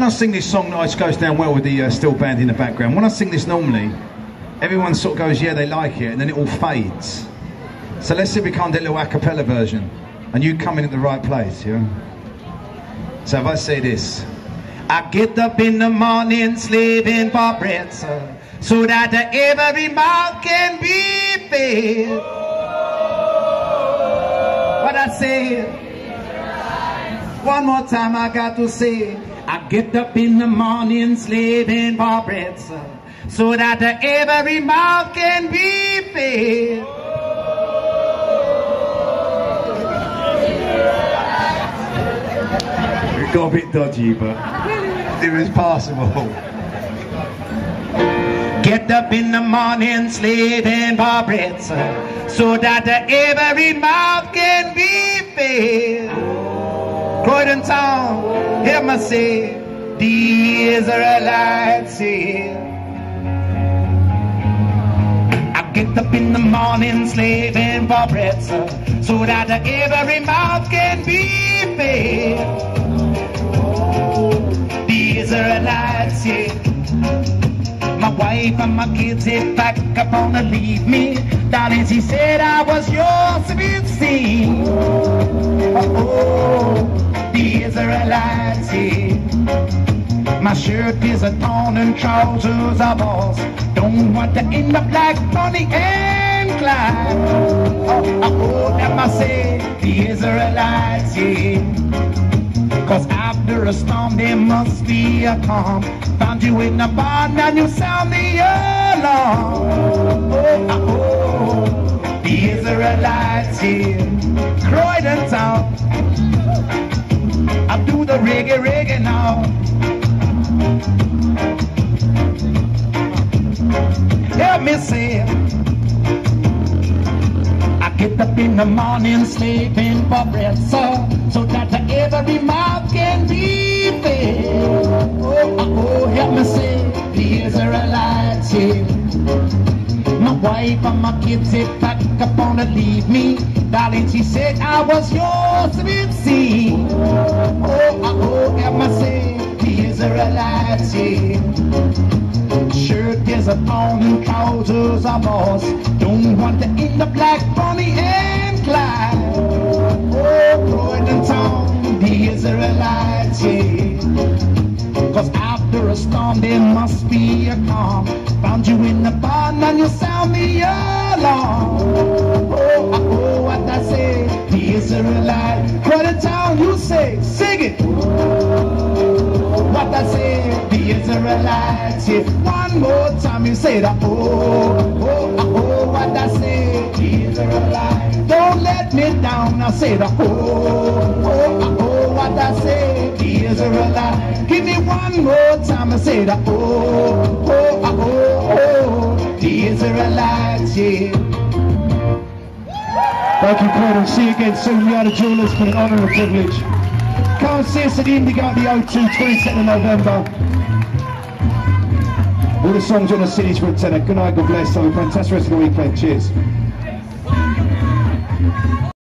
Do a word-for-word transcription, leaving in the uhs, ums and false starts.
when I sing this song, it goes down well with the uh, steel band in the background. When I sing this normally, everyone sort of goes, yeah, they like it, and then it all fades. So let's see if we can't do a little a cappella version, and you come in at the right place, yeah? So if I say this, I get up in the morning slaving for bread, sir, so that every mouth can be fed. What I say? One more time I got to say, I get up in the morning slaving for bread, sir, so that every mouth can be fed. It got a bit dodgy, but it was passable. Get up in the morning slaving for bread, sir, so that every mouth can be fed. Croydon town, hear me say, the Israelites here. I get up in the morning slaving for bread, sir, so that every mouth can be fed. The Israelites here. My wife and my kids, if I kept on to leave me, darling, she said I was yours to be seen. Oh, the Israelites here. My shirt is a torn and trousers are balls. Don't want to end up like Bonnie and Clyde. Oh, oh, that I say, the Israelites here. Cause after a storm there must be a calm. Found you in the barn and you sound the alarm. Oh, oh, the Israelites here. Croydon town. I do the reggae, reggae now. Help me say, I get up in the morning slaving for bread, so, so that every mouth can be fed. Oh, oh, help me say, the Israelites here. My wife and my kids, they pack up on to leave me. Darling, she said I was yours to be seen. Oh, oh, help me say, the Israelites here. Shirt is a thorn and trousers are boss. Don't want to end up like Bonnie and Clyde. Oh, Croydon town, the Israelites here. Cause after a storm there must be a calm. Found you in the barn and you sound the alarm. Oh, oh, what I say, the Israelites. Croydon town, you say, sing it. What I say, the Israelites here. One more time you say that. Oh, oh, oh, what I say, the Israelites. Don't let me down, I say that. Oh, oh, oh, what I say, the Israelites. Give me one more time, I say that. Oh, oh, oh, oh, the Israelites, yeah. Thank you, Croydon. See you again soon. We are the Dualers, for an honour and a privilege. Come and see us at the Indigo at the O two, twenty-second of November. All the songs on the city's for a tenner. Good night, God bless. Have a fantastic rest of the weekend. Cheers.